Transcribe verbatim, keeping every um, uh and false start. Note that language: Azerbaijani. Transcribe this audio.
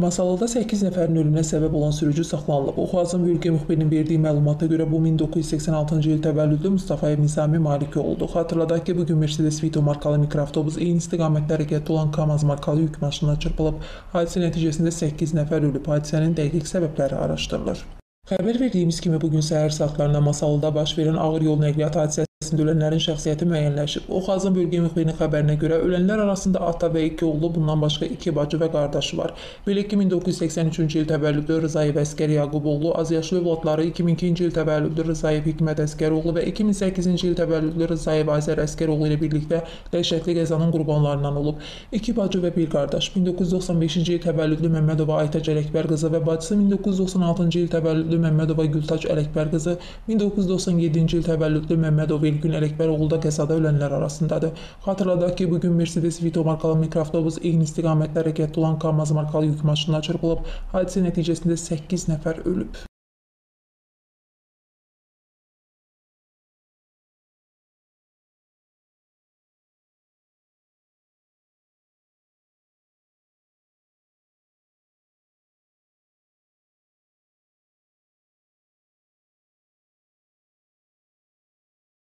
Masallıda səkkiz nəfərin ölümünə səbəb olan sürücü saxlanılıb. Oxuazın bölgə müxbirinin verdiyi məlumata görə bu min doqquz yüz səksən altıncı il təvəllüdlü Mustafayev Nizami maliki oldu. Xatırladaq ki, bugün Mercedes Vito markalı mikroavtobus eyni istiqamətdə hərəkətdə olan Kamaz markalı yük maşınına çırpılıb. Hadisə nəticəsində səkkiz nəfər ölüb. Hadisənin dəqiq səbəbləri araşdırılır. Xəbər verdiyimiz kimi bugün səhər saatlarında Masallıda baş verən ağır yol nəqliyyat hadisəsində ölənlərin şəxsiyyəti müəyyənləşib. Oxuazın bölgə müxbirinin xəbərinə görə ölənlər arasında ata və iki oğlu, bundan başqa iki bacı və qardaşı var. Belə ki, min doqquz yüz səksən üçüncü il təvəllüdlü Rızayev Əskər Yaquboğlu, azyaşlı övladları iki min ikinci il təvəllüdlü Rızayev Hikmət Əskəroğlu və iki min səkkizinci il təvəllüdlü Rızayev Azər Əskəroğlu ilə birlikdə dəhşətli qəzanın qurbanlarından olub. İki bacı və bir qardaş min doqquz yüz doxsan beşinci il təvəllüdlü Məmmədova Aytac Ələkbər qızı və bacısı min doqquz yüz doxsan altıncı il təvəllüdlü Məmmədova Gültac Ələkbər qızı, min doqquz yüz doxsan yeddinci il təvəllüdlü Məmmədov Elgün Ələkbəroğlu da qəzada ölənlər arasındadır. Xatırladaq ki, bugün Mercedes Vito markalı mikroavtobus eyni istiqamətdə hərəkətdə olan Kamaz markalı yük maşınına çırpılıb. Hadisə nəticəsində səkkiz nəfər ölüb.